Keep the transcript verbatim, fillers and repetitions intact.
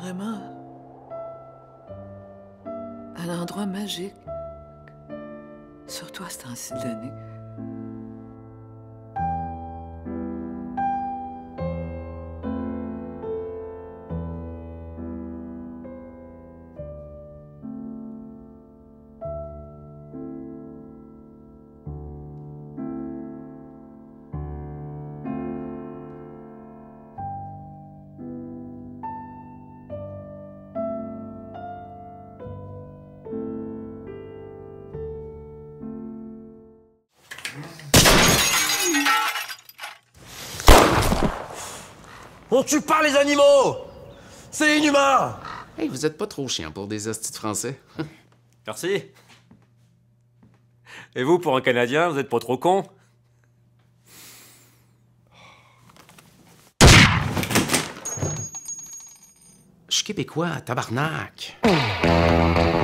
vraiment un endroit magique. Surtout à ce temps-ci de l'année. On tue pas les animaux! C'est inhumain! Hey, vous êtes pas trop chiant pour des hosties de français. Merci. Et vous, pour un Canadien, vous êtes pas trop con? Je suis québécois, tabarnak.